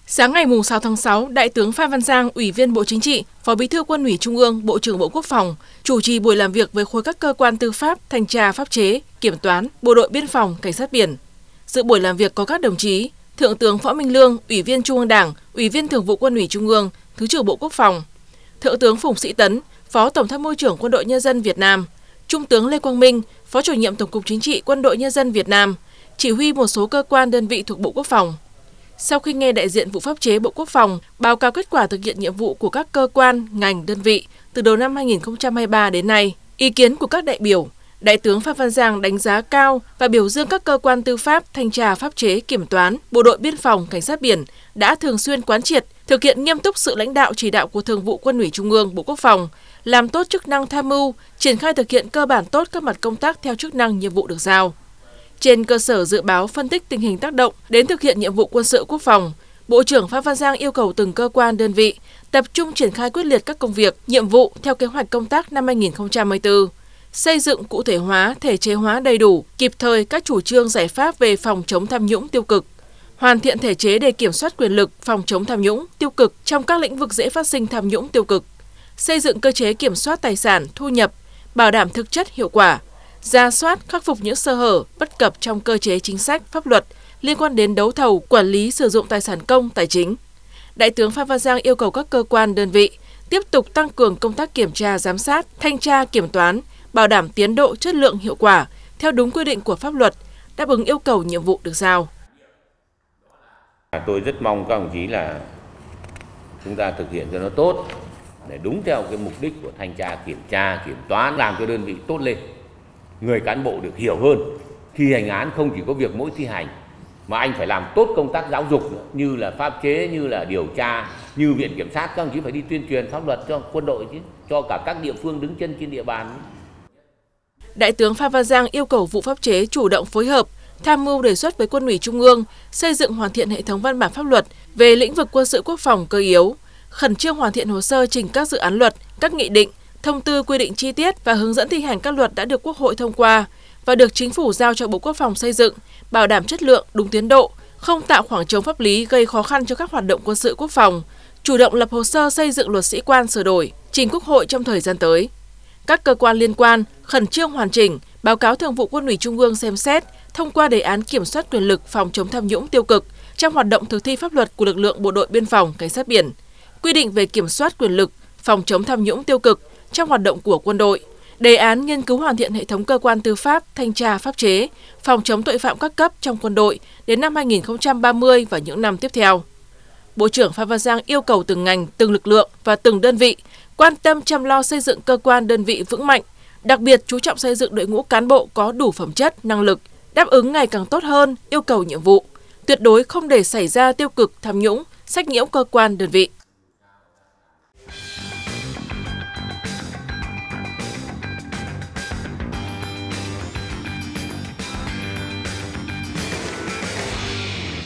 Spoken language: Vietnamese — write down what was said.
Sáng ngày 6 tháng 6, Đại tướng Phan Văn Giang, Ủy viên Bộ Chính trị, Phó Bí thư Quân ủy Trung ương, Bộ trưởng Bộ Quốc phòng, chủ trì buổi làm việc với khối các cơ quan tư pháp, thanh tra pháp chế, kiểm toán, Bộ đội Biên phòng, Cảnh sát biển. Dự buổi làm việc có các đồng chí Thượng tướng Võ Minh Lương, Ủy viên Trung ương Đảng, Ủy viên Thường vụ Quân ủy Trung ương, Thứ trưởng Bộ Quốc phòng, Thượng tướng Phùng Sĩ Tấn, Phó Tổng tham mưu trưởng Quân đội Nhân dân Việt Nam, Trung tướng Lê Quang Minh, Phó Chủ nhiệm Tổng cục Chính trị Quân đội Nhân dân Việt Nam, chỉ huy một số cơ quan đơn vị thuộc Bộ Quốc phòng. Sau khi nghe đại diện vụ pháp chế Bộ Quốc phòng báo cáo kết quả thực hiện nhiệm vụ của các cơ quan, ngành, đơn vị từ đầu năm 2023 đến nay, ý kiến của các đại biểu, Đại tướng Phan Văn Giang đánh giá cao và biểu dương các cơ quan tư pháp, thanh tra pháp chế, kiểm toán, Bộ đội Biên phòng, Cảnh sát biển đã thường xuyên quán triệt, thực hiện nghiêm túc sự lãnh đạo chỉ đạo của Thường vụ Quân ủy Trung ương, Bộ Quốc phòng, làm tốt chức năng tham mưu, triển khai thực hiện cơ bản tốt các mặt công tác theo chức năng nhiệm vụ được giao. Trên cơ sở dự báo phân tích tình hình tác động đến thực hiện nhiệm vụ quân sự quốc phòng, Bộ trưởng Phan Văn Giang yêu cầu từng cơ quan đơn vị tập trung triển khai quyết liệt các công việc, nhiệm vụ theo kế hoạch công tác năm 2024, xây dựng cụ thể hóa, thể chế hóa đầy đủ, kịp thời các chủ trương giải pháp về phòng chống tham nhũng tiêu cực, hoàn thiện thể chế để kiểm soát quyền lực phòng chống tham nhũng tiêu cực trong các lĩnh vực dễ phát sinh tham nhũng tiêu cực, xây dựng cơ chế kiểm soát tài sản, thu nhập, bảo đảm thực chất hiệu quả, rà soát, khắc phục những sơ hở, bất cập trong cơ chế chính sách, pháp luật liên quan đến đấu thầu, quản lý sử dụng tài sản công, tài chính. Đại tướng Phan Văn Giang yêu cầu các cơ quan đơn vị tiếp tục tăng cường công tác kiểm tra, giám sát, thanh tra, kiểm toán, bảo đảm tiến độ, chất lượng, hiệu quả theo đúng quy định của pháp luật, đáp ứng yêu cầu nhiệm vụ được giao. Tôi rất mong các đồng chí là chúng ta thực hiện cho nó tốt để đúng theo cái mục đích của thanh tra, kiểm tra, kiểm toán, làm cho đơn vị tốt lên. Người cán bộ được hiểu hơn, thi hành án không chỉ có việc mỗi thi hành mà anh phải làm tốt công tác giáo dục nữa, như là pháp chế, như là điều tra, như viện kiểm sát, các đồng chí phải đi tuyên truyền pháp luật cho quân đội chứ, cho cả các địa phương đứng chân trên địa bàn. Đại tướng Phan Văn Giang yêu cầu vụ pháp chế chủ động phối hợp, tham mưu đề xuất với Quân ủy Trung ương xây dựng hoàn thiện hệ thống văn bản pháp luật về lĩnh vực quân sự quốc phòng cơ yếu, khẩn trương hoàn thiện hồ sơ trình các dự án luật, các nghị định, thông tư quy định chi tiết và hướng dẫn thi hành các luật đã được Quốc hội thông qua và được Chính phủ giao cho Bộ Quốc phòng xây dựng, bảo đảm chất lượng, đúng tiến độ, không tạo khoảng trống pháp lý gây khó khăn cho các hoạt động quân sự quốc phòng, chủ động lập hồ sơ xây dựng luật sĩ quan sửa đổi, trình Quốc hội trong thời gian tới. Các cơ quan liên quan khẩn trương hoàn chỉnh, báo cáo Thường vụ Quân ủy Trung ương xem xét, thông qua đề án kiểm soát quyền lực phòng chống tham nhũng tiêu cực trong hoạt động thực thi pháp luật của lực lượng Bộ đội Biên phòng, Cảnh sát biển, quy định về kiểm soát quyền lực phòng chống tham nhũng tiêu cực trong hoạt động của quân đội, đề án nghiên cứu hoàn thiện hệ thống cơ quan tư pháp, thanh tra pháp chế, phòng chống tội phạm các cấp trong quân đội đến năm 2030 và những năm tiếp theo. Bộ trưởng Phan Văn Giang yêu cầu từng ngành, từng lực lượng và từng đơn vị quan tâm chăm lo xây dựng cơ quan đơn vị vững mạnh, đặc biệt chú trọng xây dựng đội ngũ cán bộ có đủ phẩm chất, năng lực, đáp ứng ngày càng tốt hơn yêu cầu nhiệm vụ, tuyệt đối không để xảy ra tiêu cực, tham nhũng, sách nhiễu cơ quan đơn vị.